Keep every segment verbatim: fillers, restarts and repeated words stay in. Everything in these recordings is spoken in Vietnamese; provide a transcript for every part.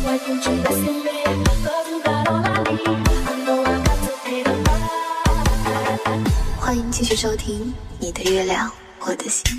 欢迎继续收听你的月亮，我的心。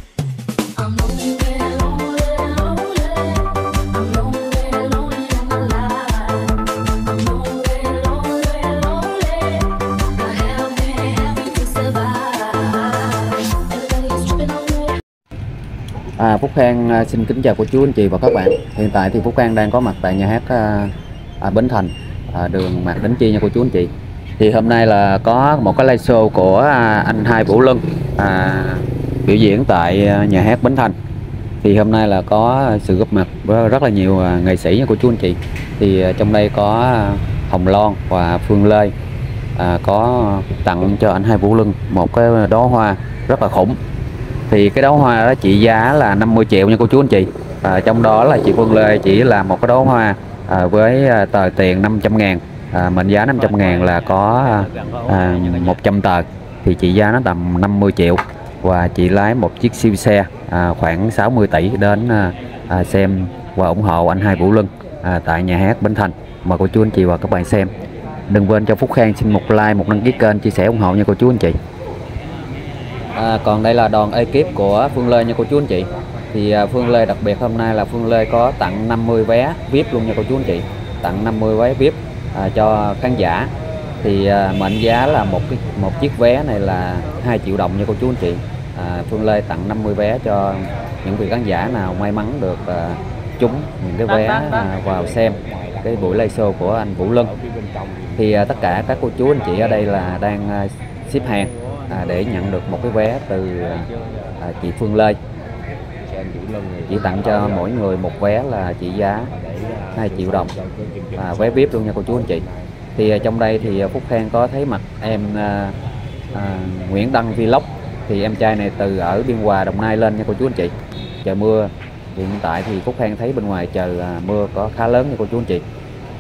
À, Phúc Khang xin kính chào cô chú anh chị và các bạn. Hiện tại thì Phúc Khang đang có mặt tại nhà hát à, Bến Thành, à, đường Mạc Đỉnh Chi nha cô chú anh chị. Thì hôm nay là có một cái live show của à, anh Hai Vũ Lân à, biểu diễn tại nhà hát Bến Thành. Thì hôm nay là có sự góp mặt với rất là nhiều à, nghệ sĩ nha cô chú anh chị. Thì à, trong đây có Hồng Loan và Phương Lê à, có tặng cho anh Hai Vũ Lân một cái đóa hoa rất là khủng. Thì cái đóa hoa đó trị giá là năm mươi triệu nha cô chú anh chị. À, trong đó là chị Phương Lê chỉ là một cái đóa hoa à, với à, tờ tiền năm trăm ngàn, à, mệnh giá năm trăm ngàn là có à, một trăm tờ. Thì trị giá nó tầm năm mươi triệu. Và chị lái một chiếc siêu xe à, khoảng sáu mươi tỷ đến à, à, xem và ủng hộ anh Hai Vũ Lân à, tại nhà hát Bến Thành. Mời cô chú anh chị và các bạn xem. Đừng quên cho Phúc Khang xin một like, một đăng ký kênh, chia sẻ ủng hộ nha cô chú anh chị. À, còn đây là đoàn ekip của Phương Lê nha cô chú anh chị. Thì à, Phương Lê đặc biệt hôm nay là Phương Lê có tặng năm mươi vé vi ai pi luôn nha cô chú anh chị. Tặng năm mươi vé vi ai pi à, cho khán giả. Thì à, mệnh giá là một cái một chiếc vé này là hai triệu đồng nha cô chú anh chị. À, Phương Lê tặng năm mươi vé cho những vị khán giả nào may mắn được à, trúng những cái vé à, vào xem cái buổi live show của anh Vũ Lân. Thì à, tất cả các cô chú anh chị ở đây là đang à, xếp hàng À, để nhận được một cái vé từ à, chị Phương Lê. Chỉ tặng cho mỗi người một vé là trị giá hai triệu đồng, à, vé vi ai pi luôn nha cô chú anh chị. Thì à, trong đây thì Phúc Khang có thấy mặt em à, à, Nguyễn Đăng Vlog. Thì em trai này từ ở Biên Hòa, Đồng Nai lên nha cô chú anh chị. Trời mưa, hiện tại thì Phúc Khang thấy bên ngoài trời à, mưa có khá lớn nha cô chú anh chị.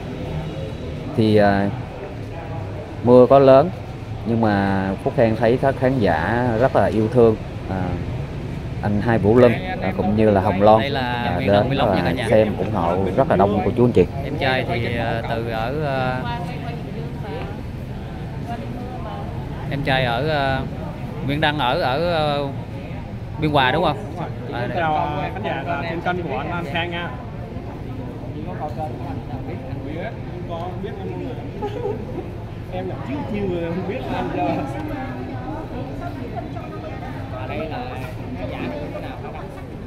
Thì à, mưa có lớn nhưng mà Phúc Khang thấy các khán giả rất là yêu thương à, anh Hai Vũ Lân à, cũng như là Hồng Loan à, đến và xem ủng hộ rất là đông của chú anh chị. Em trai thì từ ở uh, em trai ở uh, Nguyễn Đăng ở ở uh, Biên Hòa đúng không? À, chào khán giả trên kênh của anh Khang nha. Có biết em là chiêu chiêu người không biết anh cho. Và đây là giá như thế nào các bạn?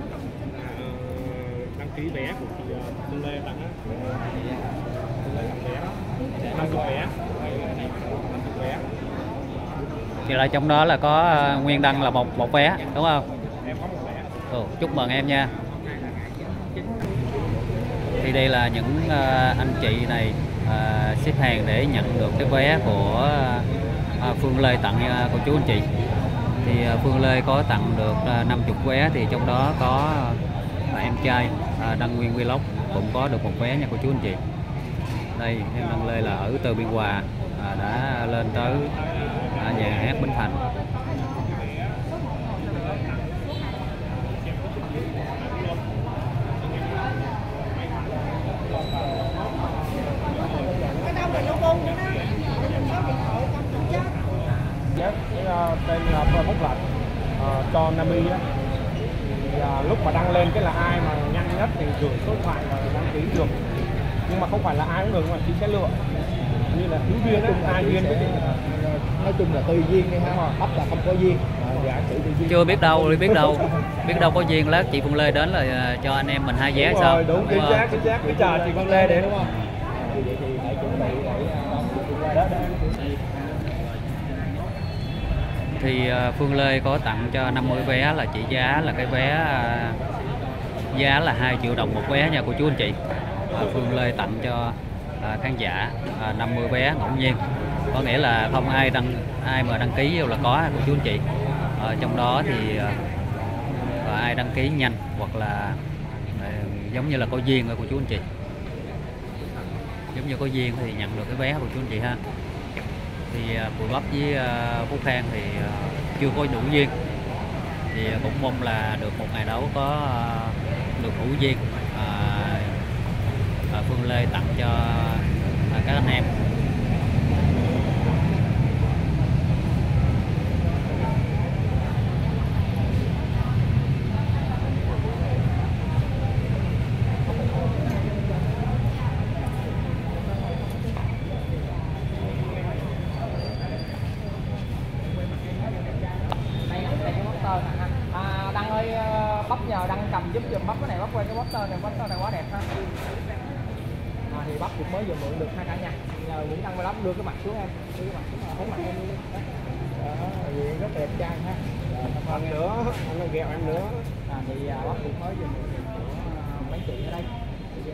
Đăng ký vé của chị Phương Lê tặng á. Phương Lê tặng vé đó. năm mươi vé. năm mươi vé. Thì là trong đó là có Nguyên Đăng là một một vé đúng không? Em có một vé. Ừ, chúc mừng em nha. Thì đây là những uh, anh chị này uh, xếp hàng để nhận được cái vé của uh, Phương Lê tặng uh, cô chú anh chị. Thì uh, Phương Lê có tặng được uh, năm mươi vé, thì trong đó có uh, em trai uh, Đăng Nguyên Vlog cũng có được một vé nha cô chú anh chị. Đây em Đăng Lê là ở từ Biên Hòa uh, đã lên tới uh, nhà hát Bến Thành. Cái tên là Phúc Lạnh uh, cho Nami á. Thì, uh, lúc mà đăng lên cái là ai mà nhanh nhất thì gửi số điện thoại và đăng ký được. Nhưng mà không phải là ai cũng được mà chị sẽ lựa như là thiếu duyên ấy, ai duyên với chị. Nói chung là tùy duyên đi ha, bắt là không có duyên. Dạ, chưa biết đâu, biết đâu, biết đâu có duyên lát chị Phương Lê đến là cho anh em mình hai vé sao? Rồi, đúng, chính xác, chính xác. Cứ chờ chị Phương Lê đến đúng không? Thì Phương Lê có tặng cho năm mươi vé là trị giá là cái vé giá là hai triệu đồng một vé nha cô chú anh chị. Phương Lê tặng cho khán giả năm mươi vé ngẫu nhiên, có nghĩa là không ai đăng ai mà đăng ký vô là có cô chú anh chị. Ở trong đó thì ai đăng ký nhanh hoặc là giống như là có duyên rồi cô chú anh chị, giống như có duyên thì nhận được cái vé của chú anh chị ha. Thì Bùi Bắp với uh, Phúc Khang thì uh, chưa có đủ duyên, thì uh, cũng mong là được một ngày đấu có uh, được đủ duyên. uh, uh, Phương Lê tặng cho à, các anh em. À, Đăng ơi, bắp nhờ Đăng cầm giúp giùm bắp cái này, bắp quay cái poster này, poster này quá đẹp ha. À, thì bắp cũng mới vừa mượn được hai cả nhà. Nhờ Nguyễn Đăng Vlog đưa cái mặt xuống em, đưa cái mặt xuống là thấy mặt em luôn. Đó, vậy rất đẹp trai ha. Rồi, Ăn nữa, ăn nó ghẹo ăn nữa. À, thì à, bắp cũng mới vừa mượn được của uh, mấy chị ở đây. Thì, uh,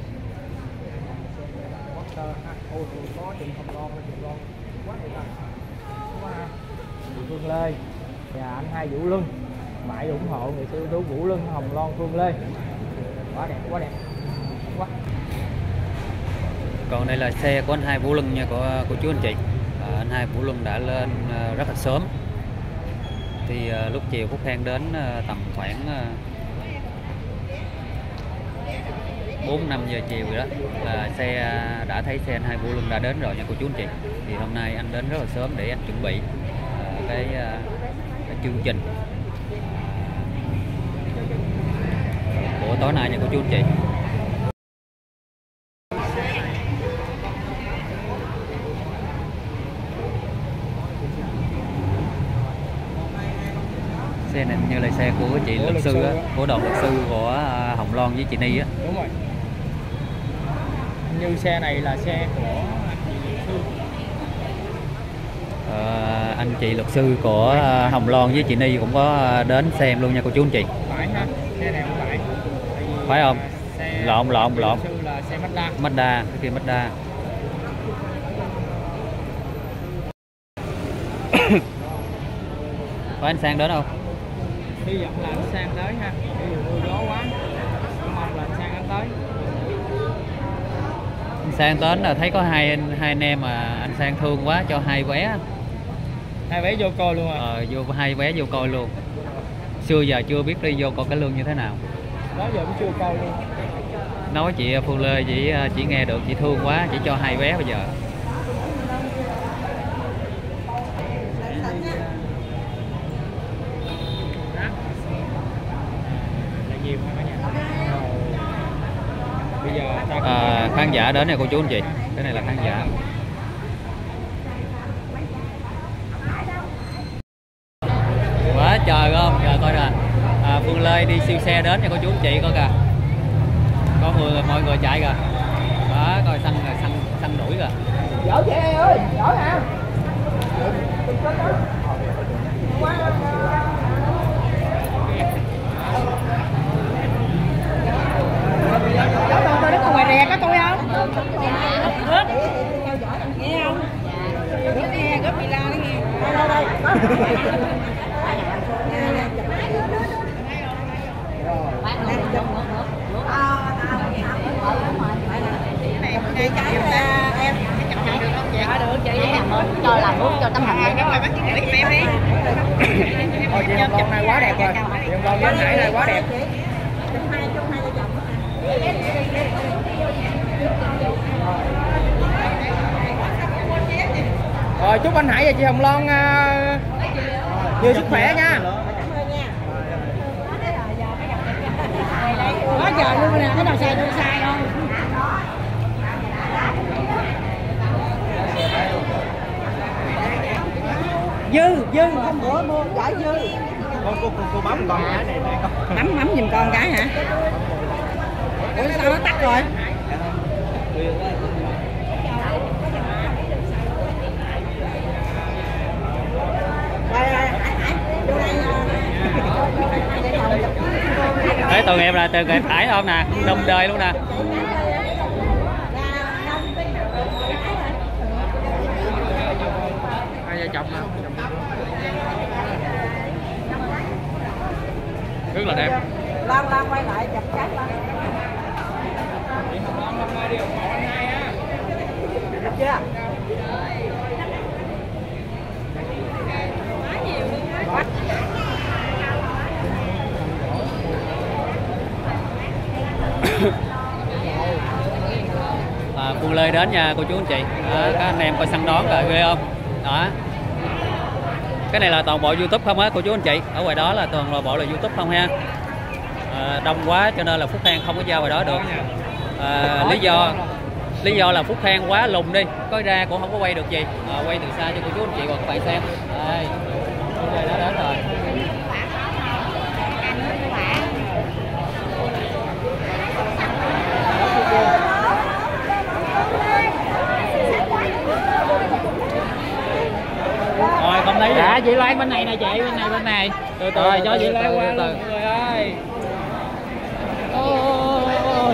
poster ha. Ôi, có chuyện không ngon, chuyện ngon quá đẹp rồi. Quá ha. Phương Lê và anh Hai Vũ Luân mãi ủng hộ người sư thú Vũ Luân Hồng Loan Phương Lê, quá đẹp quá đẹp quá. Còn đây là xe của anh Hai Vũ Luân nha, của của chú anh chị. À, anh Hai Vũ Luân đã lên à, rất là sớm. Thì à, lúc chiều Phúc Khang đến à, tầm khoảng à, bốn năm giờ chiều rồi đó, là xe à, đã thấy xe anh Hai Vũ Luân đã đến rồi nha cô chú anh chị. Thì hôm nay anh đến rất là sớm để anh chuẩn bị à, cái, à, cái chương trình của tối nay nha cô chú anh chị. Xe này như là xe của chị Của luật luật sư sư á, á. của đoàn luật sư của à, Hồng Loan với chị Ni á. Đúng rồi, như xe này là xe của Ờ, anh chị luật sư của à, Hồng Loan với chị Ni cũng có à, đến xem luôn nha cô chú anh chị. phải ha, xe này không phải. Tại vì, Phải không? xe Lộn lộn lộn. luật sư là xe Mazda. Mazda, cái kia Mazda. Có anh Sang đến không? Hy vọng là anh Sang tới ha, ví dụ mưa gió quá mong là anh Sang anh tới. Anh Sang đến là thấy có hai anh hai anh em mà anh Sang thương quá cho hai vé. Hai vé vô coi luôn à? Ờ, vô hai vé vô coi luôn. Xưa giờ chưa biết đi vô coi cái lương như thế nào. Đó giờ cũng chưa coi luôn. Nói chị Phương Lê chỉ chỉ nghe được chị thương quá, chỉ cho hai vé bây giờ. Là nhiều ha cả nhà. Bây giờ ta cũng À, khán giả đến này cô chú anh chị, cái này là khán giả. Quá trời không, giờ coi nè, à, Phương Lê đi siêu xe đến nha cô chú anh chị coi kìa, có người mọi người chạy kìa, đó coi xăng rồi xăng xăng đuổi kìa. giỏi chị ơi, giỏi nè. Cháu tôi tôi đứng ở ngoài rè có tôi không? Nghe không? Góp nghe, góp bị la đó nghe. Đâu đâu chị cái em được không chị? Được chị cho làm nước cho tấm hình cái bác chị nghĩ em đi. Ôi chị Hồng Loan này quá đẹp rồi. Chị Hồng Loan với anh Hải này quá đẹp. Rồi chúc anh Hải và chị Hồng Loan uh, nhiều sức khỏe nha. Quá trời luôn nè, cái đầu xe tôi sai không? Dư, dư, hôm bữa mua giải dư. Cô, cô, cô, cô bấm con cái này để con. Bấm bấm giùm con cái hả? Ủa sao nó tắt rồi? Đấy tụi em là từ người phải không nè, đông đời luôn nè. Hai vợ chồng nè. Rất là đẹp. Lan Lan quay lại chụp cái Lan. Được chưa? Phương Lê đến nha cô chú anh chị. Đó, các anh em coi săn đón rồi ghê không? Đó. Cái này là toàn bộ YouTube không á cô chú anh chị. Ở ngoài đó là toàn bộ là YouTube không ha. À, đông quá cho nên là Phúc Khang không có giao ngoài đó được. À, lý do lý do là Phúc Khang quá lùng đi, có ra cũng không có quay được gì. À, quay từ xa cho cô chú anh chị và các bạn xem. Đây, Phương Lê đã đến rồi. Rồi không lấy. Dạ chị Loan bên này nè chị, bên này bên này. Từ từ Rồi cho từ, chị từ, Loan từ, qua từ. luôn mọi người ơi. Ôi.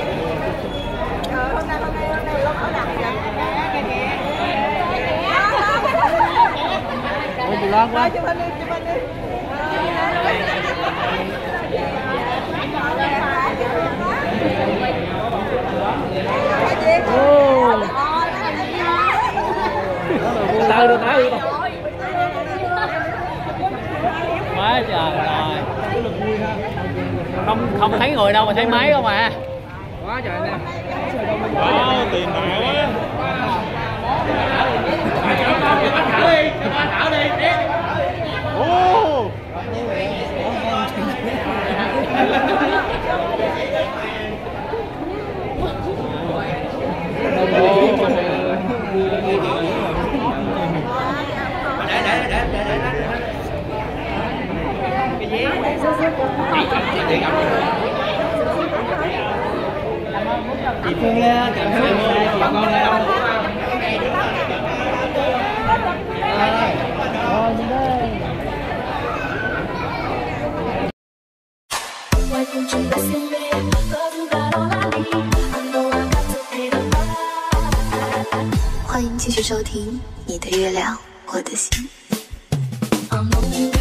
Ôi chị Loan quá. Ô. Từ từ từ. Quá trời rồi. Không không thấy người đâu mà thấy máy không à. Quá trời nè. Wow, tiền nào quá. Thở đi, thở đi, đi. Ô. Chị Phương Lê cảm ơn chị con Lê không? 欢迎继续收听《你的月亮，我的心》。